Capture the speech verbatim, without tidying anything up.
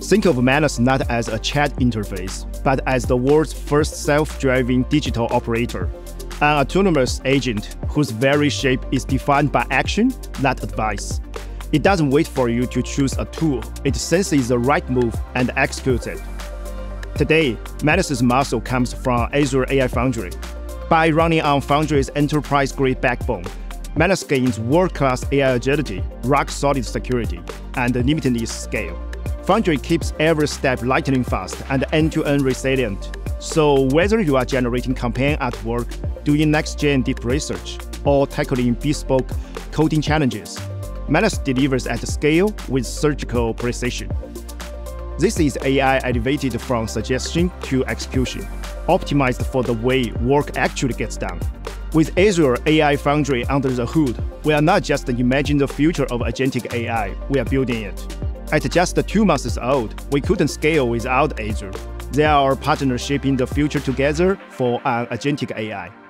Think of Manus not as a chat interface, but as the world's first self-driving digital operator, an autonomous agent whose very shape is defined by action, not advice. It doesn't wait for you to choose a tool. It senses the right move and executes it. Today, Manus's muscle comes from Azure A I Foundry. By running on Foundry's enterprise-grade backbone, Manus gains world-class A I agility, rock-solid security, and limitless scale. Foundry keeps every step lightning fast and end-to-end resilient. So whether you are generating campaign artwork, doing next-gen deep research, or tackling bespoke coding challenges, Manus delivers at scale with surgical precision. This is A I elevated from suggestion to execution, optimized for the way work actually gets done. With Azure A I Foundry under the hood, we are not just imagining the future of agentic A I, we are building it. At just two months old, we couldn't scale without Azure. They are our partners shaping the future together for an agentic A I.